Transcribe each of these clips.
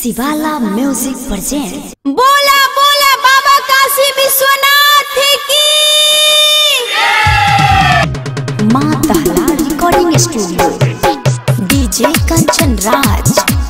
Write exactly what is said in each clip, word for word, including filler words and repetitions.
शिवाला music present. बोला बोला बाबा काशी विश्वनाथ की। माँ दहला recording studio, DJ Kanchan Raj,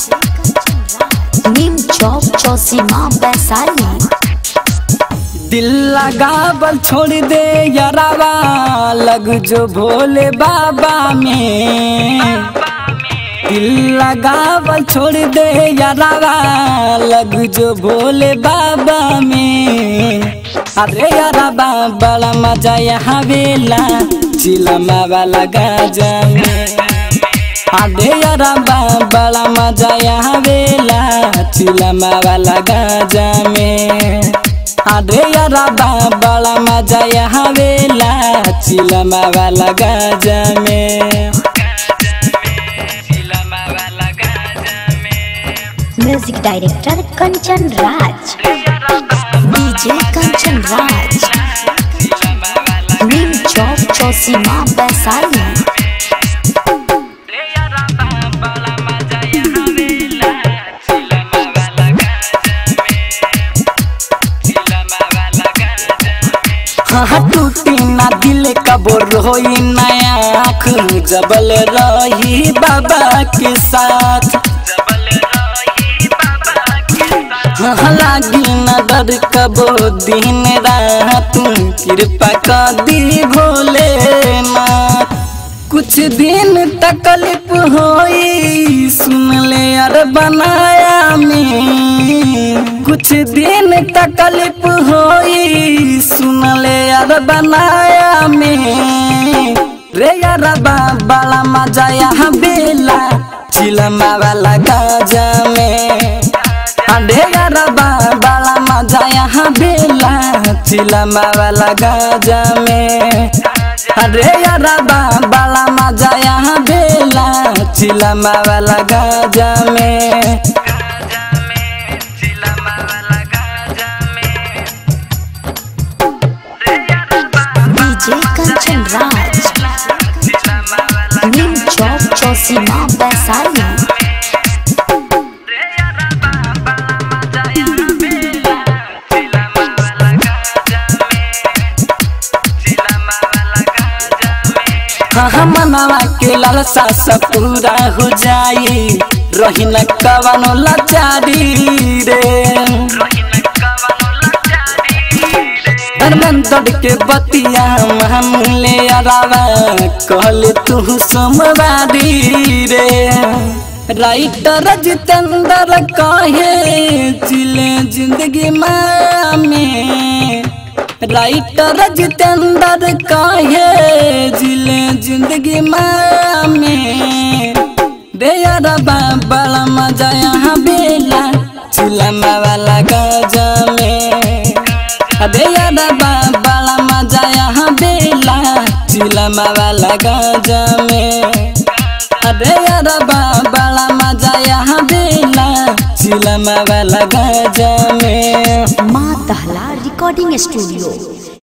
Neem Chowk Chausima Vaishali. दिल लगावल छोड़ दे यारावा, लग जो भोले बाबा में। दिल लगावल छोड़ दे यारावा, लग जो भोले बाबा में। अरे याराबा बड़ा मजा यहाँ वेला, चिलमा वाला गाजा में। अरे याराबा बड़ा मजा यहाँ वेला, चिलमा वाला गाजा में। अरे याराबा बड़ा मजा यहाँ वेला, चिलमा वाला गाजा में। Music director Kanchan Raj, DJ Kanchan Raj, Neem Chowk Chausima Vaishali. हाँ टूटी ना दिल कबो रोई नया आँख, जबल रही बाबा के साथ। हाँ लागी न डर कबो दिन रात, कृपा कर दी भोलेनाथ। कुछ दिन तकलीफ होई, सुन ले यार बनाया में। कुछ दिन तकलीफ होई, सुन ले यार बनाया में। रे याराबा बड़ा मजा यहाँ बेला, चिलमा वाला गाजा में। अरे याराबा बड़ा मजा यहाँ बेला, चिलमा वाला गाजा में। अरे याराबा बड़ा मजा यहाँ बेला, चिलमा वाला गाजा में। डीजे कंचन राज, नीम चौक चौसीमा वैशाली। हाँ मनवा के लालसा सब पूरा हो जाई, रही न कवनो लाचारी रे। धर्मेंद्र के बतिया हम ले अरावा, कहले तू सोमवारी रे। राइटर जितेंद्र कहे जिले जिंदगी में। राइटर जितेंद्र कहे जिले जिंदगी में। रे याराबा बड़ा मजा यहाँ बेला, चिलमा वाला गाजा में। अरे याराबा बड़ा मजा यहाँ बेला, चिलमा वाला गाजा में। अरे याराबा बड़ा मजा यहाँ बेला, चिलमा वाला गाजा में। माँ दहला रिकॉर्डिंग स्टूडियो।